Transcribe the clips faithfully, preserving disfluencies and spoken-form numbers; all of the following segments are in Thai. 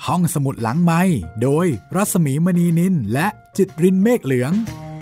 ห้องสมุดหลังไมค์โดยรัศมีมณีนินและจิตรินเมฆเหลือง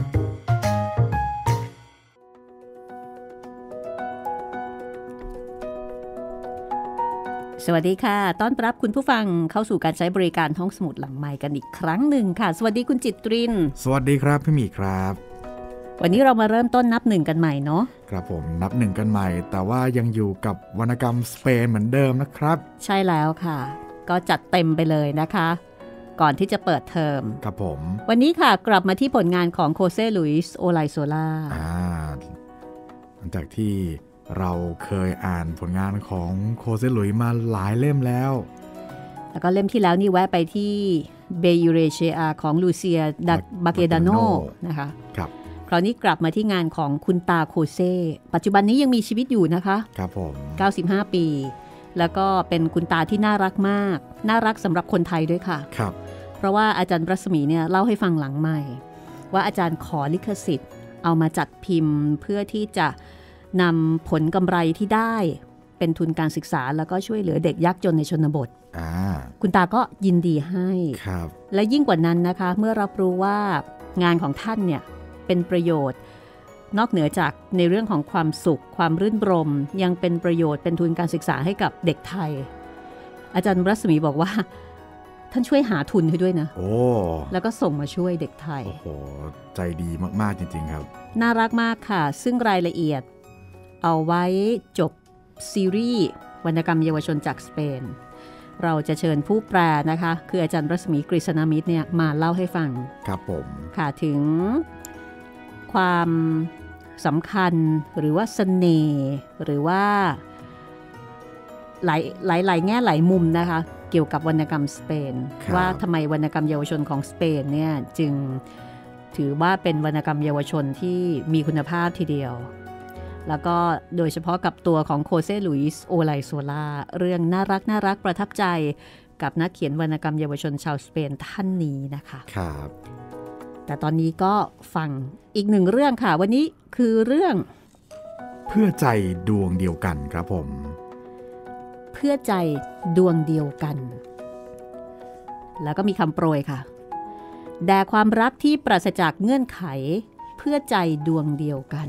สวัสดีค่ะต้อนรับคุณผู้ฟังเข้าสู่การใช้บริการห้องสมุดหลังไมค์กันอีกครั้งหนึ่งค่ะสวัสดีคุณจิตรินสวัสดีครับพี่หมีครับวันนี้เรามาเริ่มต้นนับหนึ่งกันใหม่เนาะครับผมนับหนึ่งกันใหม่แต่ว่ายังอยู่กับวรรณกรรมสเปนเหมือนเดิมนะครับใช่แล้วค่ะก็จัดเต็มไปเลยนะคะก่อนที่จะเปิดเทอมครับผมวันนี้ค่ะกลับมาที่ผลงานของโคเซ่ลุยส์โอไลโซล่าอ่าหลังจากที่เราเคยอ่านผลงานของโคเซ่ลุยส์มาหลายเล่มแล้วแล้วก็เล่มที่แล้วนี่แวะไปที่เบยูเรเชียของลูเซียดักบาเกดาโนนะคะครับคราวนี้กลับมาที่งานของคุณตาโคเซ่ปัจจุบันนี้ยังมีชีวิตอยู่นะคะครับผมเก้าสิบห้าปีแล้วก็เป็นคุณตาที่น่ารักมากน่ารักสำหรับคนไทยด้วยค่ะครับเพราะว่าอาจารย์รัศมีเนี่ยเล่าให้ฟังหลังใหม่ว่าอาจารย์ขอลิขสิทธิ์เอามาจัดพิมพ์เพื่อที่จะนำผลกำไรที่ได้เป็นทุนการศึกษาแล้วก็ช่วยเหลือเด็กยากจนในชนบทคุณตาก็ยินดีให้และยิ่งกว่านั้นนะคะเมื่อรับรู้ว่างานของท่านเนี่ยเป็นประโยชน์นอกเหนือจากในเรื่องของความสุขความรื่นรมยังเป็นประโยชน์เป็นทุนการศึกษาให้กับเด็กไทยอาจารย์รัศมีบอกว่าท่านช่วยหาทุนให้ด้วยนะโอ้แล้วก็ส่งมาช่วยเด็กไทยโอ้โหใจดีมากๆจริงๆครับน่ารักมากค่ะซึ่งรายละเอียดเอาไว้จบซีรีส์วรรณกรรมเยาวชนจากสเปนเราจะเชิญผู้แปลนะคะคืออาจารย์รัศมีกฤษณมิตรเนี่ยมาเล่าให้ฟังครับผมค่ะถึงความสำคัญหรือว่าเสน่ห์หรือว่าหลายหลายหลายแง่หลายมุมนะคะเกี่ยวกับวรรณกรรมสเปนว่าทำไมวรรณกรรมเยาวชนของสเปนเนี่ยจึงถือว่าเป็นวรรณกรรมเยาวชนที่มีคุณภาพทีเดียวแล้วก็โดยเฉพาะกับตัวของโคเซ่ลุยส์โอไลโซล่าเรื่องน่ารักน่ารักประทับใจกับนักเขียนวรรณกรรมเยาวชนชาวสเปนท่านนี้นะคะครับแต่ตอนนี้ก็ฟังอีกหนึ่งเรื่องค่ะวันนี้คือเรื่องเพื่อใจดวงเดียวกันครับผมเพื่อใจดวงเดียวกันแล้วก็มีคำโปรยค่ะแด่ความรักที่ปราศจากเงื่อนไขเพื่อใจดวงเดียวกัน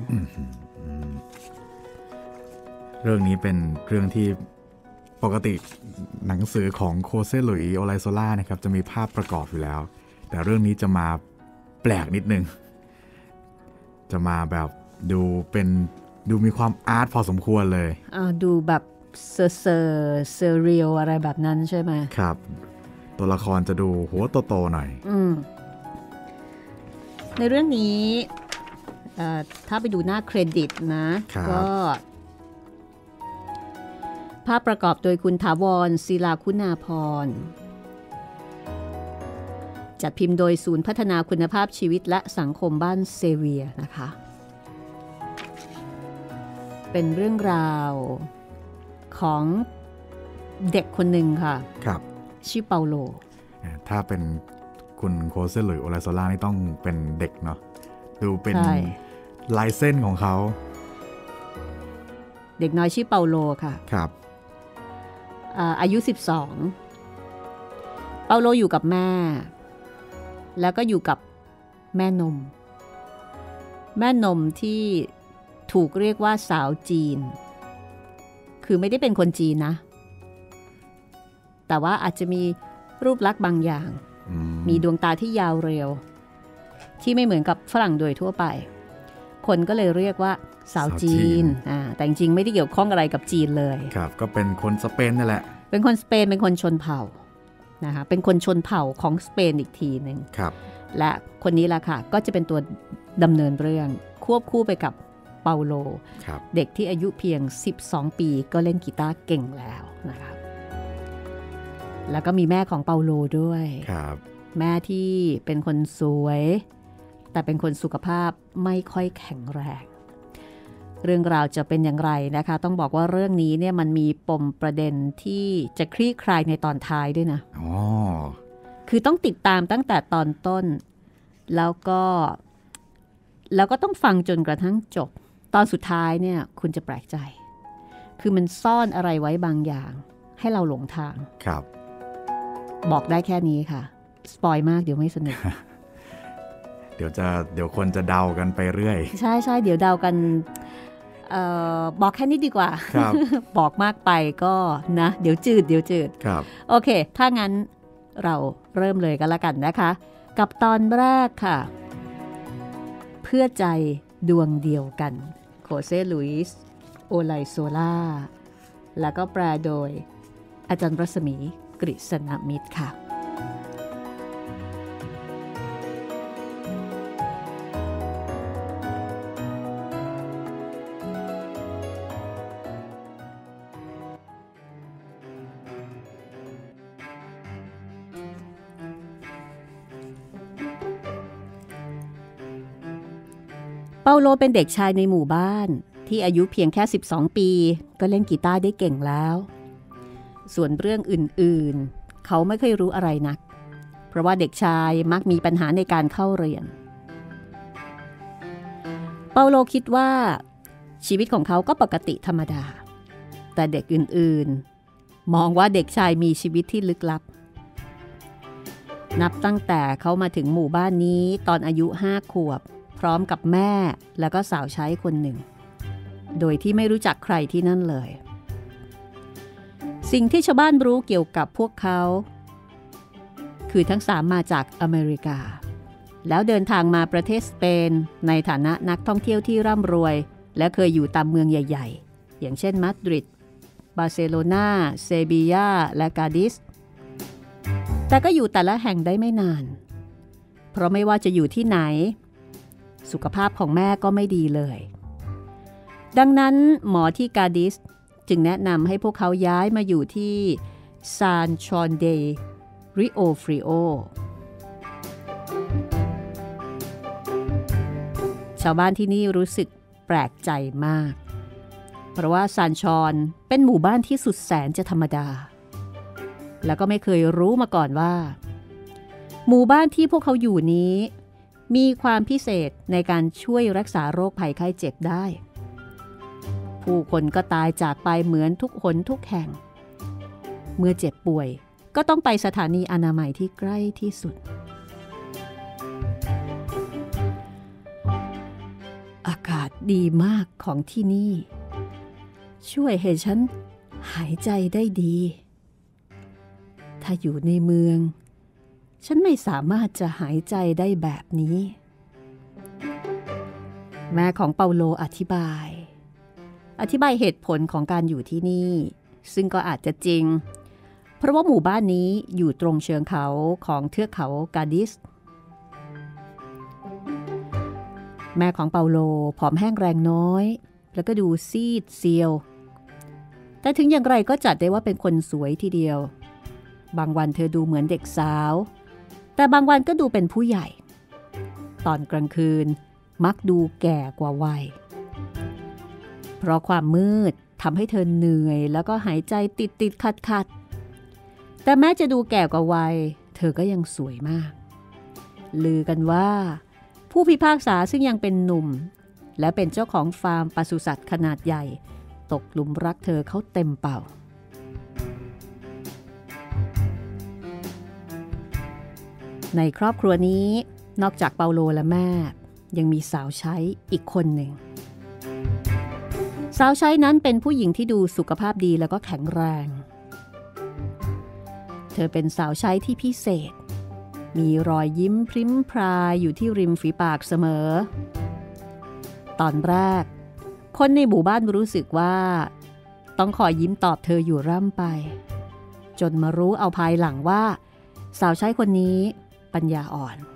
เรื่องนี้เป็นเรื่องที่ปกติหนังสือของโคเซ่ลุยส์โอไลโซล่านะครับจะมีภาพประกอบอยู่แล้วแต่เรื่องนี้จะมาแปลกนิดนึงจะมาแบบดูเป็นดูมีความอาร์ตพอสมควรเลยอ่าดูแบบเซอร์เซอร์เซเรียลอะไรแบบนั้นใช่ไหมครับตัวละครจะดูหัวโตๆหน่อยอืมในเรื่องนี้ถ้าไปดูหน้าเครดิตนะก็ภาพประกอบโดยคุณถาวรศิลาคุณาพรจัดพิมพ์โดยศูนย์พัฒนาคุณภาพชีวิตและสังคมบ้านเซเวียนะคะเป็นเรื่องราวของเด็กคนหนึ่งค่ะครับชื่อเปาโลถ้าเป็นคุณโคเซ่ลุยส์โอไลโซล่านี่ต้องเป็นเด็กเนาะดูเป็นลายเส้นของเขาเด็กน้อยชื่อเปาโลค่ะครับอายุสิบสองเปาโลอยู่กับแม่แล้วก็อยู่กับแม่นมแม่นมที่ถูกเรียกว่าสาวจีนคือไม่ได้เป็นคนจีนนะแต่ว่าอาจจะมีรูปลักษณ์บางอย่างมีดวงตาที่ยาวเรียวที่ไม่เหมือนกับฝรั่งโดยทั่วไปคนก็เลยเรียกว่าสาวจีนอ่าแต่จริงๆไม่ได้เกี่ยวข้องอะไรกับจีนเลยครับก็เป็นคนสเปนนั่นแหละเป็นคนสเปนเป็นคนชนเผ่านะคะเป็นคนชนเผ่าของสเปนอีกทีหนึ่งครับและคนนี้ล่ะค่ะก็จะเป็นตัวดำเนินเรื่องควบคู่ไปกับเปาโลเด็กที่อายุเพียงสิบสองปีก็เล่นกีตาร์เก่งแล้วนะคะแล้วก็มีแม่ของเปาโลด้วยแม่ที่เป็นคนสวยแต่เป็นคนสุขภาพไม่ค่อยแข็งแรงเรื่องราวจะเป็นอย่างไรนะคะต้องบอกว่าเรื่องนี้เนี่ยมันมีปมประเด็นที่จะคลี่คลายในตอนท้ายด้วยนะอ๋อคือต้องติดตามตั้งแต่ตอนต้นแล้วก็แล้วก็ต้องฟังจนกระทั่งจบตอนสุดท้ายเนี่ยคุณจะแปลกใจคือมันซ่อนอะไรไว้บางอย่างให้เราหลงทางครับบอกได้แค่นี้ค่ะสปอยมากเดี๋ยวไม่สนุกเดี๋ยวจะเดี๋ยวคนจะเดากันไปเรื่อยใช่ใช่เดี๋ยวเดากันเอ่อบอกแค่นี้ดีกว่า บอกมากไปก็นะเดี๋ยวจืดเดี๋ยวจืดครับโอเคถ้างั้นเราเริ่มเลยกันละกันนะคะกับตอนแรกค่ะเพื่อใจดวงเดียวกันโคเซลุยส์โอไลโซล่าแล้วก็แปลโดยอาจารย์รัศมีกฤษณมิตรค่ะเปาโลเป็นเด็กชายในหมู่บ้านที่อายุเพียงแค่สิบสองปีก็เล่นกีตาร์ได้เก่งแล้วส่วนเรื่องอื่นๆเขาไม่เคยรู้อะไรนักเพราะว่าเด็กชายมักมีปัญหาในการเข้าเรียนเปาโลคิดว่าชีวิตของเขาก็ปกติธรรมดาแต่เด็กอื่นๆมองว่าเด็กชายมีชีวิตที่ลึกลับนับตั้งแต่เขามาถึงหมู่บ้านนี้ตอนอายุห้าขวบพร้อมกับแม่แล้วก็สาวใช้คนหนึ่งโดยที่ไม่รู้จักใครที่นั่นเลยสิ่งที่ชาวบ้านรู้เกี่ยวกับพวกเขาคือทั้งสามมาจากอเมริกาแล้วเดินทางมาประเทศสเปนในฐานะนักท่องเที่ยวที่ร่ำรวยและเคยอยู่ตามเมืองใหญ่ๆอย่างเช่นมาดริดบาร์เซโลนาเซบียาและกาดิสแต่ก็อยู่แต่ละแห่งได้ไม่นานเพราะไม่ว่าจะอยู่ที่ไหนสุขภาพของแม่ก็ไม่ดีเลยดังนั้นหมอที่กาดิสจึงแนะนำให้พวกเขาย้ายมาอยู่ที่ซานชอนเดริโอฟริโอชาวบ้านที่นี่รู้สึกแปลกใจมากเพราะว่าซานชอนเป็นหมู่บ้านที่สุดแสนจะธรรมดาแล้วก็ไม่เคยรู้มาก่อนว่าหมู่บ้านที่พวกเขาอยู่นี้มีความพิเศษในการช่วยรักษาโรคภัยไข้เจ็บได้ผู้คนก็ตายจากไปเหมือนทุกหนทุกแห่งเมื่อเจ็บป่วยก็ต้องไปสถานีอนามัยที่ใกล้ที่สุดอากาศดีมากของที่นี่ช่วยให้ฉันหายใจได้ดีถ้าอยู่ในเมืองฉันไม่สามารถจะหายใจได้แบบนี้แม่ของเปาโลอธิบายอธิบายเหตุผลของการอยู่ที่นี่ซึ่งก็อาจจะจริงเพราะว่าหมู่บ้านนี้อยู่ตรงเชิงเขาของเทือกเขากาดิสแม่ของเปาโลผอมแห้งแรงน้อยแล้วก็ดูซีดเซียวแต่ถึงอย่างไรก็จัดได้ว่าเป็นคนสวยทีเดียวบางวันเธอดูเหมือนเด็กสาวแต่บางวันก็ดูเป็นผู้ใหญ่ตอนกลางคืนมักดูแก่กว่าวัยเพราะความมืดทำให้เธอเหนื่อยแล้วก็หายใจติดติดขัดขัดแต่แม้จะดูแก่กว่าวัยเธอก็ยังสวยมากลือกันว่าผู้พิพากษาซึ่งยังเป็นหนุ่มและเป็นเจ้าของฟาร์มปศุสัตว์ขนาดใหญ่ตกหลุมรักเธอเขาเต็มเป่าในครอบครัวนี้นอกจากเปาโลและแม่ยังมีสาวใช้อีกคนหนึ่งสาวใช้นั้นเป็นผู้หญิงที่ดูสุขภาพดีแล้วก็แข็งแรงเธอเป็นสาวใช้ที่พิเศษมีรอยยิ้มพริ้มพรายอยู่ที่ริมฝีปากเสมอตอนแรกคนในหมู่บ้านรู้สึกว่าต้องคอยยิ้มตอบเธออยู่ร่ำไปจนมารู้เอาภายหลังว่าสาวใช้คนนี้ปัญญาอ่อน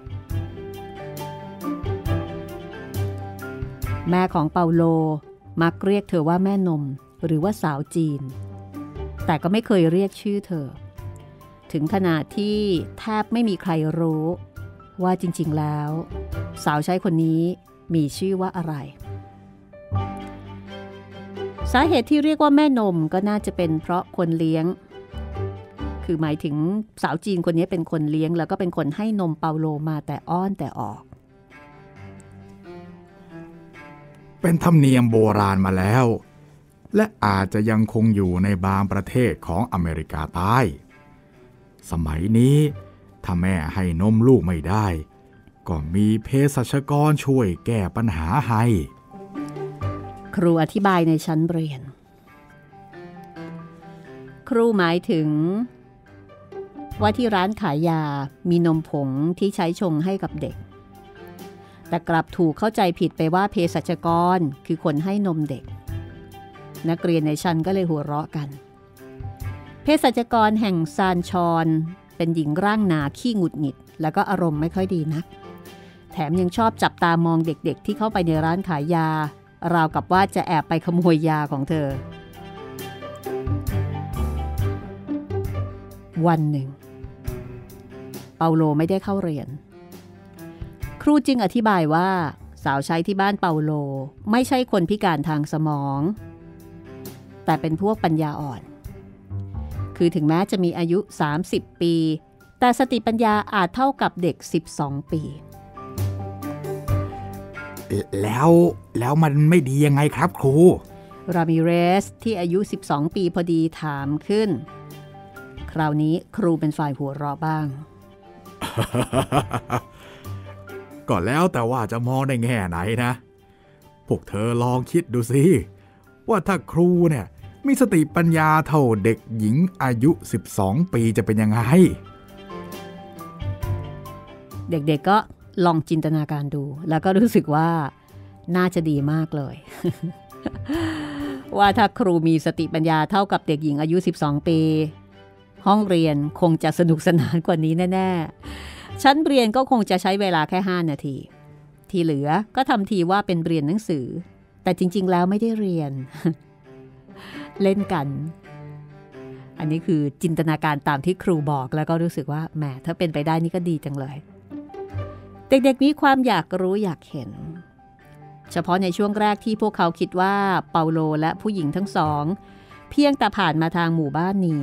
แม่ของเปาโลมักเรียกเธอว่าแม่นมหรือว่าสาวจีนแต่ก็ไม่เคยเรียกชื่อเธอถึงขนาดที่แทบไม่มีใครรู้ว่าจริงๆแล้วสาวใช้คนนี้มีชื่อว่าอะไรสาเหตุที่เรียกว่าแม่นมก็น่าจะเป็นเพราะคนเลี้ยงคือหมายถึงสาวจีนคนนี้เป็นคนเลี้ยงแล้วก็เป็นคนให้นมเปาโลมาแต่อ้อนแต่ออกเป็นธรรมเนียมโบราณมาแล้วและอาจจะยังคงอยู่ในบางประเทศของอเมริกาใต้สมัยนี้ถ้าแม่ให้นมลูกไม่ได้ก็มีเภสัชกรช่วยแก้ปัญหาให้ครูอธิบายในชั้นเรียนครูหมายถึงว่าที่ร้านขายยามีนมผงที่ใช้ชงให้กับเด็กแต่กลับถูกเข้าใจผิดไปว่าเภสัชกรคือคนให้นมเด็กนักเรียนในชั้นก็เลยหัวเราะกันเภสัชกรแห่งซานชอนเป็นหญิงร่างหนาขี้หงุดหงิดแล้วก็อารมณ์ไม่ค่อยดีนักแถมยังชอบจับตามองเด็กๆที่เข้าไปในร้านขายยาราวกับว่าจะแอบไปขโมยยาของเธอวันหนึ่งเปาโลไม่ได้เข้าเรียนครูจึงอธิบายว่าสาวใช้ที่บ้านเปาโลไม่ใช่คนพิการทางสมองแต่เป็นพวกปัญญาอ่อนคือถึงแม้จะมีอายุสามสิบปีแต่สติปัญญาอาจเท่ากับเด็กสิบสองปีแล้วแล้วมันไม่ดียังไงครับครูรามิเรสที่อายุสิบสองปีพอดีถามขึ้นคราวนี้ครูเป็นฝ่ายหัวเราะบ้างก็แล้วแต่ว่าจะมองในแง่ไหนนะพวกเธอลองคิดดูสิว่าถ้าครูเนี่ยมีสติปัญญาเท่าเด็กหญิงอายุสิบสองปีจะเป็นยังไงเด็กๆ ก็ลองจินตนาการดูแล้วก็รู้สึกว่าน่าจะดีมากเลย ว่าถ้าครูมีสติปัญญาเท่ากับเด็กหญิงอายุสิบสองปีห้องเรียนคงจะสนุกสนานกว่านี้แน่ๆชั้นเรียนก็คงจะใช้เวลาแค่ห้านาทีที่เหลือก็ทำทีว่าเป็นเรียนหนังสือแต่จริงๆแล้วไม่ได้เรียน เล่นกันอันนี้คือจินตนาการตามที่ครูบอกแล้วก็รู้สึกว่าแหมถ้าเป็นไปได้นี่ก็ดีจังเลยเด็กๆมีความอยากรู้อยากเห็นเฉพาะในช่วงแรกที่พวกเขาคิดว่าเปาโลและผู้หญิงทั้งสองเพียงแต่ผ่านมาทางหมู่บ้านนี้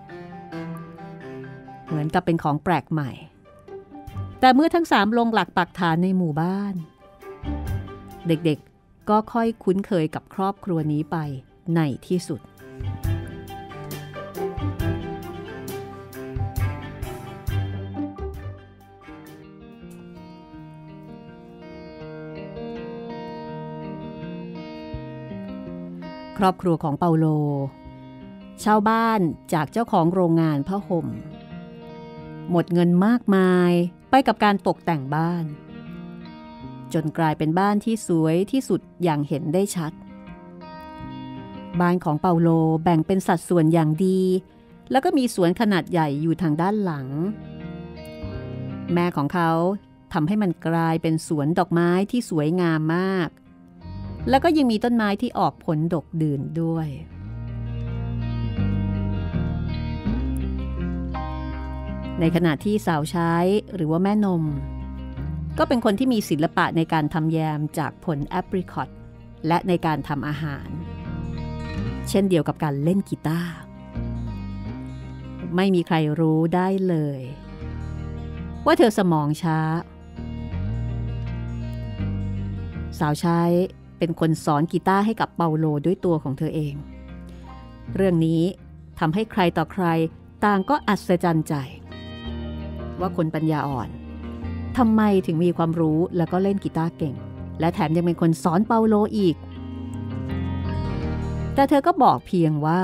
เหมือนกับเป็นของแปลกใหม่แต่เมื่อทั้งสามลงหลักปักฐานในหมู่บ้านเด็กๆก็ค่อยคุ้นเคยกับครอบครัวนี้ไปในที่สุดครอบครัวของเปาโลเช่าบ้านจากเจ้าของโรงงานผ้าห่มหมดเงินมากมายไปกับการตกแต่งบ้านจนกลายเป็นบ้านที่สวยที่สุดอย่างเห็นได้ชัดบ้านของเปาโลแบ่งเป็นสัดส่วนอย่างดีแล้วก็มีสวนขนาดใหญ่อยู่ทางด้านหลังแม่ของเขาทำให้มันกลายเป็นสวนดอกไม้ที่สวยงามมากแล้วก็ยังมีต้นไม้ที่ออกผลดกดื่นด้วยในขณะที่สาวใช้หรือว่าแม่นมก็เป็นคนที่มีศิลปะในการทำแยมจากผลแอปริคอตและในการทำอาหารเช่นเดียวกับการเล่นกีตาร์ไม่มีใครรู้ได้เลยว่าเธอสมองช้าสาวใช้เป็นคนสอนกีตาร์ให้กับเปาโลด้วยตัวของเธอเองเรื่องนี้ทำให้ใครต่อใครต่างก็อัศจรรย์ใจว่าคนปัญญาอ่อนทำไมถึงมีความรู้แล้วก็เล่นกีตาร์เก่งและแถมยังเป็นคนสอนเปาโลอีกแต่เธอก็บอกเพียงว่า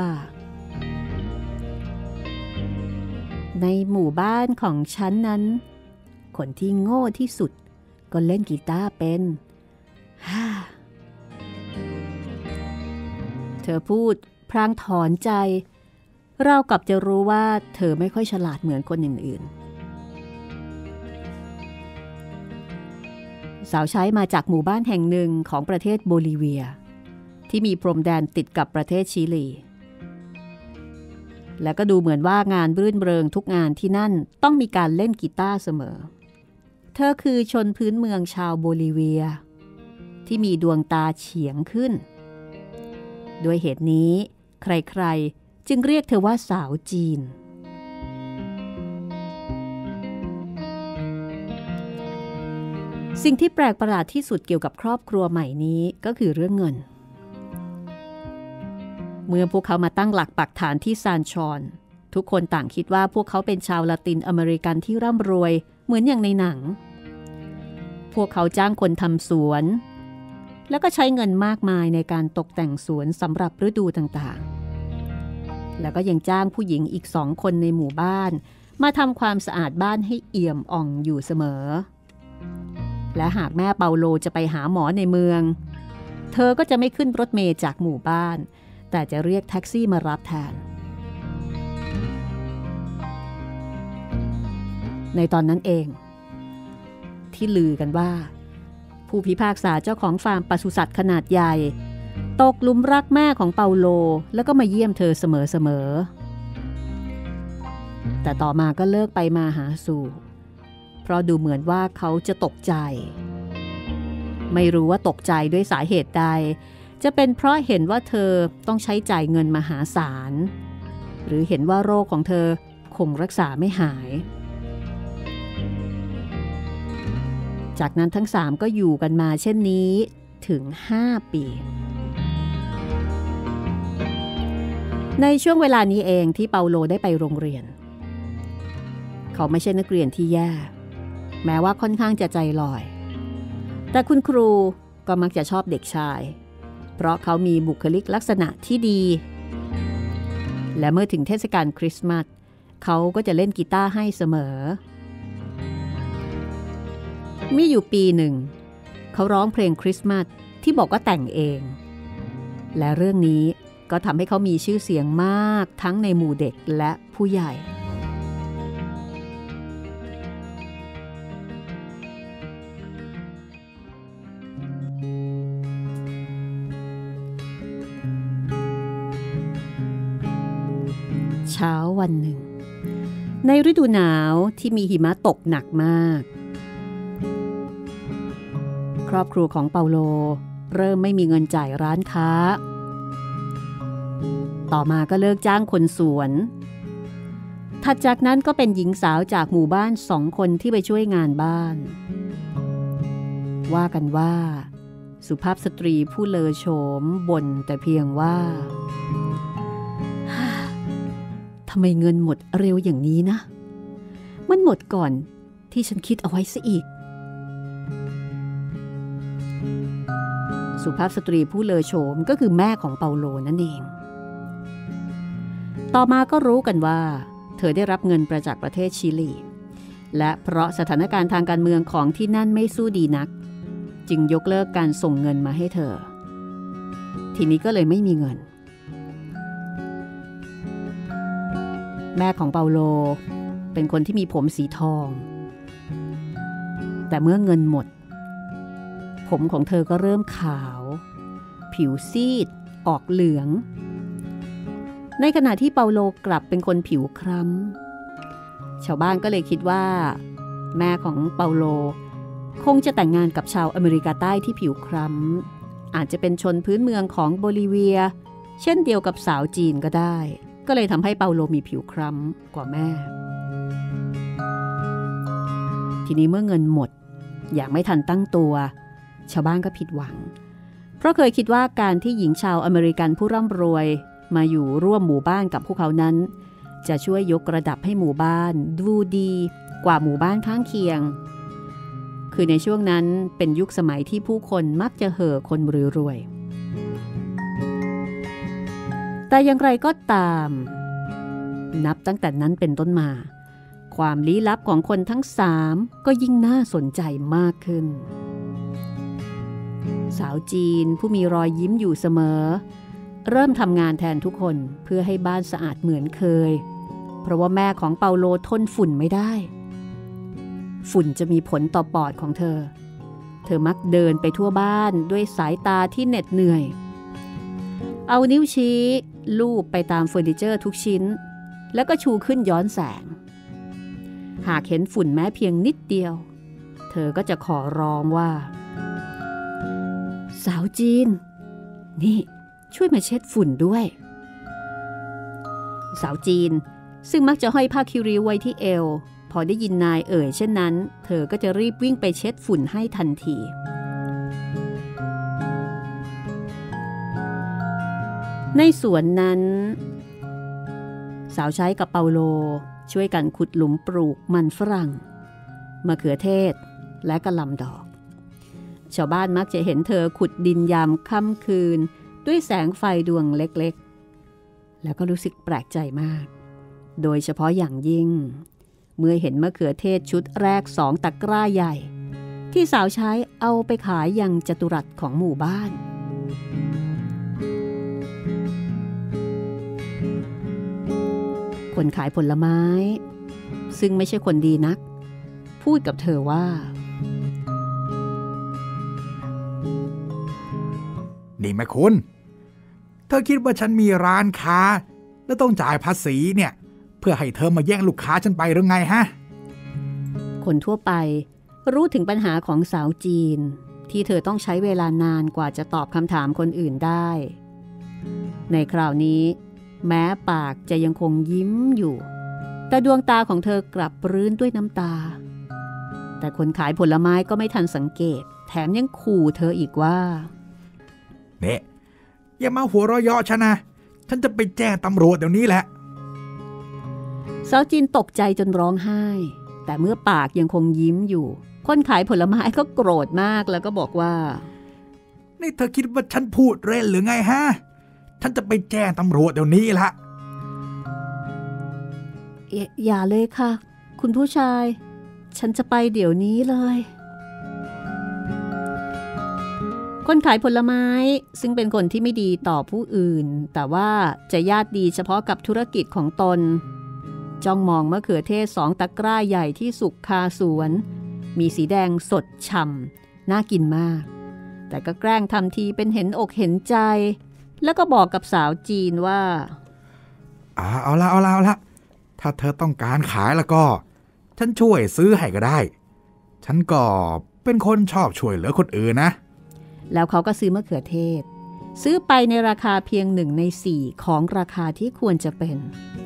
ในหมู่บ้านของฉันนั้นคนที่โง่ที่สุดก็เล่นกีตาร์เป็นฮ่าเธอพูดพลางถอนใจราวกับจะรู้ว่าเธอไม่ค่อยฉลาดเหมือนคนอื่นๆสาวใช้มาจากหมู่บ้านแห่งหนึ่งของประเทศโบลิเวียที่มีพรมแดนติดกับประเทศชิลีและก็ดูเหมือนว่างานรื่นเริงทุกงานที่นั่นต้องมีการเล่นกีตาร์เสมอเธอคือชนพื้นเมืองชาวโบลิเวียที่มีดวงตาเฉียงขึ้นด้วยเหตุนี้ใครๆจึงเรียกเธอว่าสาวจีนสิ่งที่แปลกประหลาดที่สุดเกี่ยวกับครอบครัวใหม่นี้ก็คือเรื่องเงินเมื่อพวกเขามาตั้งหลักปักฐานที่ซานชอนทุกคนต่างคิดว่าพวกเขาเป็นชาวละตินอเมริกันที่ร่ำรวยเหมือนอย่างในหนังพวกเขาจ้างคนทำสวนแล้วก็ใช้เงินมากมายในการตกแต่งสวนสำหรับฤดูต่างๆแล้วก็ยังจ้างผู้หญิงอีกสองคนในหมู่บ้านมาทำความสะอาดบ้านให้เอี่ยมอ่องอยู่เสมอและหากแม่เปาโลจะไปหาหมอในเมืองเธอก็จะไม่ขึ้นรถเมล์จากหมู่บ้านแต่จะเรียกแท็กซี่มารับแทนในตอนนั้นเองที่ลือกันว่าผู้พิพากษาเจ้าของฟาร์มปศุสัตว์ขนาดใหญ่ตกหลุมรักแม่ของเปาโลแล้วก็มาเยี่ยมเธอเสมอๆแต่ต่อมาก็เลิกไปมาหาสู่เพราะดูเหมือนว่าเขาจะตกใจไม่รู้ว่าตกใจด้วยสาเหตุใดจะเป็นเพราะเห็นว่าเธอต้องใช้จ่ายเงินมหาศาลหรือเห็นว่าโรคของเธอคงรักษาไม่หายจากนั้นทั้งสามก็อยู่กันมาเช่นนี้ถึงห้าปีในช่วงเวลานี้เองที่เปาโลได้ไปโรงเรียนเขาไม่ใช่นักเรียนที่แย่แม้ว่าค่อนข้างจะใจลอยแต่คุณครูก็มักจะชอบเด็กชายเพราะเขามีบุคลิกลักษณะที่ดีและเมื่อถึงเทศกาลคริสต์มาสเขาก็จะเล่นกีตาร์ให้เสมอมีอยู่ปีหนึ่งเขาร้องเพลงคริสต์มาสที่บอกว่าแต่งเองและเรื่องนี้ก็ทำให้เขามีชื่อเสียงมากทั้งในหมู่เด็กและผู้ใหญ่เช้าวันหนึ่งในฤดูหนาวที่มีหิมะตกหนักมากครอบครัวของเปาโลเริ่มไม่มีเงินจ่ายร้านค้าต่อมาก็เลิกจ้างคนสวนถัดจากนั้นก็เป็นหญิงสาวจากหมู่บ้านสองคนที่ไปช่วยงานบ้านว่ากันว่าสุภาพสตรีผู้เลอโฉมบ่นแต่เพียงว่าทำไมเงินหมดเร็วอย่างนี้นะมันหมดก่อนที่ฉันคิดเอาไว้ซะอีกสุภาพสตรีผู้เลอโฉมก็คือแม่ของเปาโลนั่นเองต่อมาก็รู้กันว่าเธอได้รับเงินประจากประเทศชิลีและเพราะสถานการณ์ทางการเมืองของที่นั่นไม่สู้ดีนักจึงยกเลิกการส่งเงินมาให้เธอทีนี้ก็เลยไม่มีเงินแม่ของเปาโลเป็นคนที่มีผมสีทองแต่เมื่อเงินหมดผมของเธอก็เริ่มขาวผิวซีดออกเหลืองในขณะที่เปาโลกลับเป็นคนผิวคล้ำชาวบ้านก็เลยคิดว่าแม่ของเปาโลคงจะแต่งงานกับชาวอเมริกาใต้ที่ผิวคล้ำอาจจะเป็นชนพื้นเมืองของโบลิเวียเช่นเดียวกับสาวจีนก็ได้ก็เลยทำให้เปาโลมีผิวคล้ำกว่าแม่ทีนี้เมื่อเงินหมดอย่างไม่ทันตั้งตัวชาวบ้านก็ผิดหวังเพราะเคยคิดว่าการที่หญิงชาวอเมริกันผู้ร่ำรวยมาอยู่ร่วมหมู่บ้านกับพวกเขานั้นจะช่วยยกระดับให้หมู่บ้านดูดีกว่าหมู่บ้านข้างเคียงคือในช่วงนั้นเป็นยุคสมัยที่ผู้คนมักจะเห่อคนรวยๆแต่อย่างไรก็ตามนับตั้งแต่นั้นเป็นต้นมาความลี้ลับของคนทั้งสามก็ยิ่งน่าสนใจมากขึ้นสาวจีนผู้มีรอยยิ้มอยู่เสมอเริ่มทำงานแทนทุกคนเพื่อให้บ้านสะอาดเหมือนเคยเพราะว่าแม่ของเปาโลทนฝุ่นไม่ได้ฝุ่นจะมีผลต่อปอดของเธอเธอมักเดินไปทั่วบ้านด้วยสายตาที่เหน็ดเหนื่อยเอานิ้วชี้ลูบไปตามเฟอร์นิเจอร์ทุกชิ้นแล้วก็ชูขึ้นย้อนแสงหากเห็นฝุ่นแม้เพียงนิดเดียวเธอก็จะขอร้องว่าสาวจีนนี่ช่วยมาเช็ดฝุ่นด้วยสาวจีนซึ่งมักจะห้อยผ้าคิริ้วไว้ที่เอวพอได้ยินนายเอ่ยเช่นนั้นเธอก็จะรีบวิ่งไปเช็ดฝุ่นให้ทันทีในสวนนั้นสาวใช้กับเปาโลช่วยกันขุดหลุมปลูกมันฝรั่งมะเขือเทศและกระหล่ำดอกชาวบ้านมักจะเห็นเธอขุดดินยามค่ำคืนด้วยแสงไฟดวงเล็กๆแล้วก็รู้สึกแปลกใจมากโดยเฉพาะอย่างยิ่งเมื่อเห็นมะเขือเทศชุดแรกสองตะกร้าใหญ่ที่สาวใช้เอาไปขายยังจัตุรัสของหมู่บ้านคนขายผลไม้ซึ่งไม่ใช่คนดีนักพูดกับเธอว่านี่แม่คุณเธอคิดว่าฉันมีร้านค้าแล้วต้องจ่ายภาษีเนี่ยเพื่อให้เธอมาแย่งลูกค้าฉันไปหรือไงฮะคนทั่วไปรู้ถึงปัญหาของสาวจีนที่เธอต้องใช้เวลานานกว่าจะตอบคำถามคนอื่นได้ในคราวนี้แม้ปากจะยังคงยิ้มอยู่แต่ดวงตาของเธอกลับรื้นด้วยน้ำตาแต่คนขายผลไม้ก็ไม่ทันสังเกตแถมยังขู่เธออีกว่าเนี่ยอย่ามาหัวเราะเยาะฉันนะฉันจะไปแจ้งตำรวจเดี๋ยวนี้แหละสาวจีนตกใจจนร้องไห้แต่เมื่อปากยังคงยิ้มอยู่คนขายผลไม้ก็โกรธมากแล้วก็บอกว่านี่เธอคิดว่าฉันพูดเล่นหรือไงฮะฉันจะไปแจ้งตำรวจเดี๋ยวนี้ละเอ่ออย่าเลยค่ะคุณผู้ชายฉันจะไปเดี๋ยวนี้เลยคนขายผลไม้ซึ่งเป็นคนที่ไม่ดีต่อผู้อื่นแต่ว่าจะญาติดีเฉพาะกับธุรกิจของตนจ้องมองมะเขือเทศสองตะกร้าใหญ่ที่สุกคาสวนมีสีแดงสดฉ่ำน่ากินมากแต่ก็แกล้งทำทีเป็นเห็นอกเห็นใจแล้วก็บอกกับสาวจีนว่าอ่าเอาละเอาละเอาละถ้าเธอต้องการขายแล้วก็ฉันช่วยซื้อให้ก็ได้ฉันก็เป็นคนชอบช่วยเหลือคนอื่นนะแล้วเขาก็ซื้อมะเขือเทศซื้อไปในราคาเพียงหนึ่งในสี่ของราคาที่ควรจะเป็น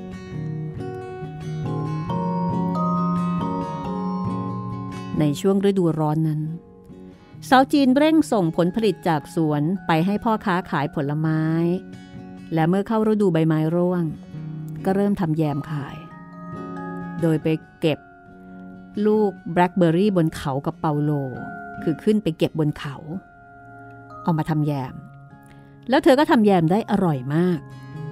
ในช่วงฤดูร้อนนั้นสาวจีนเร่งส่งผลผลิตจากสวนไปให้พ่อค้าขายผลไม้และเมื่อเข้าฤดูใบไม้ร่วงก็เริ่มทำแยมขายโดยไปเก็บลูกแบล็คเบอร์รี่บนเขากับเปาโลคือขึ้นไปเก็บบนเขาเอามาทำแยมแล้วเธอก็ทำแยมได้อร่อยมาก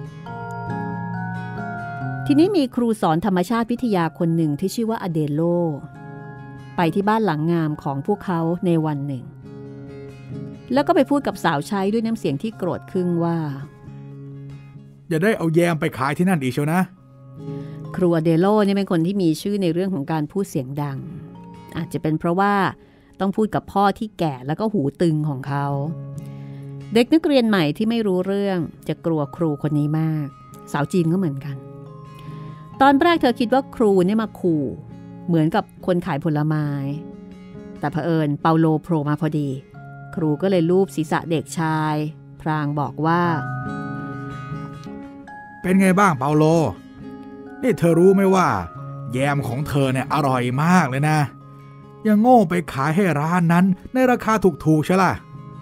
ทีนี้มีครูสอนธรรมชาติวิทยาคนหนึ่งที่ชื่อว่าอเดโลไปที่บ้านหลังงามของพวกเขาในวันหนึ่งแล้วก็ไปพูดกับสาวใช้ด้วยน้ำเสียงที่โกรธขึ้นว่าอย่าได้เอาแยมไปขายที่นั่นอีกเชียวนะครูอเดโลเนี่ยเป็นคนที่มีชื่อในเรื่องของการพูดเสียงดังอาจจะเป็นเพราะว่าต้องพูดกับพ่อที่แก่แล้วก็หูตึงของเขาเด็กนักเรียนใหม่ที่ไม่รู้เรื่องจะกลัวครูคนนี้มากสาวจีนก็เหมือนกันตอนแรกเธอคิดว่าครูเนี่ยมาขู่เหมือนกับคนขายผลไม้แต่เผอิญเปาโลโผล่มาพอดีครูก็เลยลูบศีรษะเด็กชายพลางบอกว่าเป็นไงบ้างเปาโลนี่เธอรู้ไหมว่าแยมของเธอเนี่ยอร่อยมากเลยนะยังโง่ไปขายให้ร้านนั้นในราคาถูกๆใช่ล่ะ